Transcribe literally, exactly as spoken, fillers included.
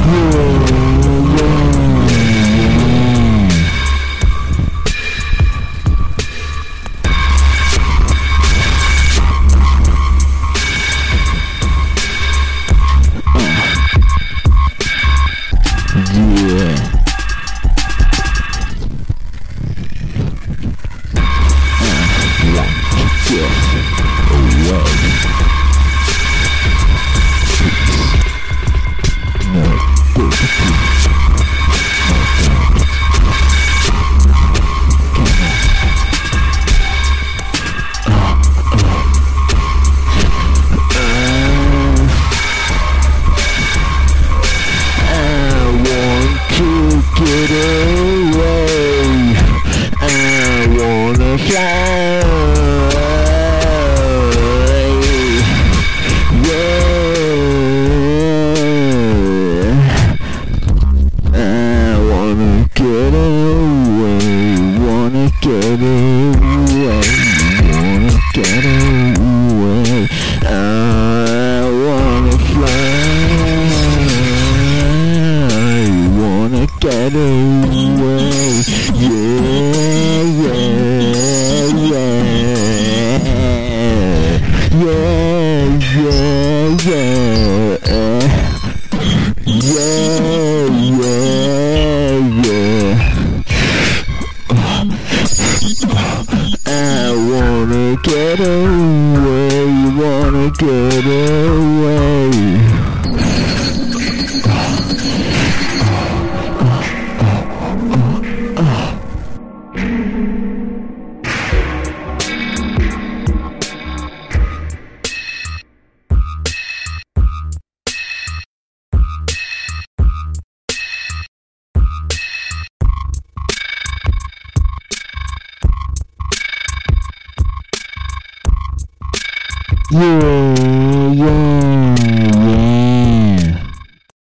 Get away, I wanna fly, yeah, I wanna get away, wanna get away, wanna get away, I wanna fly, wanna get away, yeah, yeah, yeah, yeah, yeah, yeah, yeah, yeah, yeah. I wanna get away, wanna get away. Yeah.